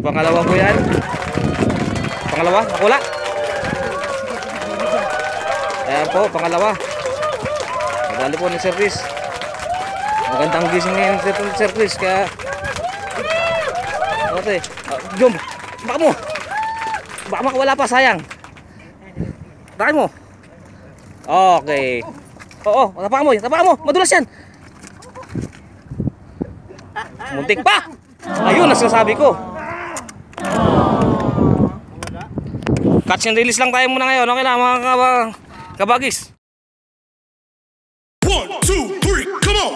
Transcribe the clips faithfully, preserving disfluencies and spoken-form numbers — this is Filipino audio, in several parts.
pangalawa po yan. Pangalawa, nakula. Ayan po, pangalawa. Nadali po ni Sir Chris. Magandang gising ngayon ni Sir Chris. Kaya okay. Uh, Jom, baka mo. Baka makawala pa, sayang. Takin mo. Okay. Oo, tapakan mo, tapakan mo. Madulas yan. Muntik pa. Ayun, nasasabi ko. Catch and release lang tayo muna ngayon. Okay lang mga kabagis. One, two, three, come on!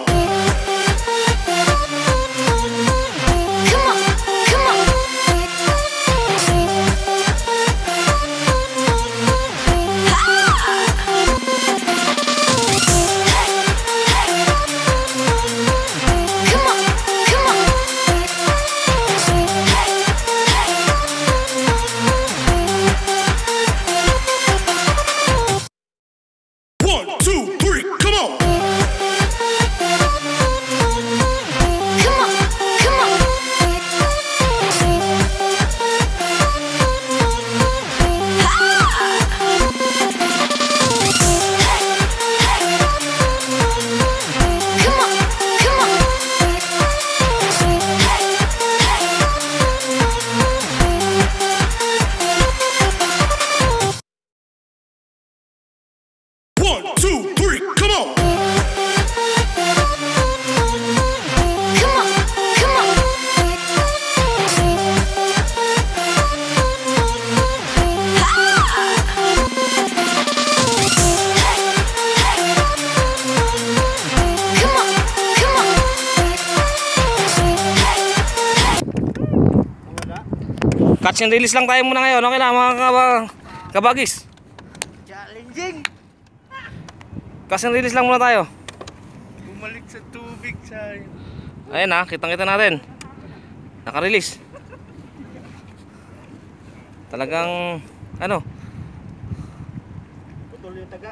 Catch and release lang tayo muna ngayon. Okay lang mga kabagis. Challenging. Catch and release lang muna tayo. Bumalik sa tubig sa... Ayan ha, kitang kita natin. Naka-release. Talagang ano? Putol yung taga.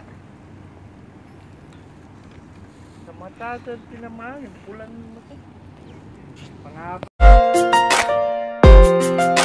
Sa mata at tinamaan. Pulan mo ito. Pangapa.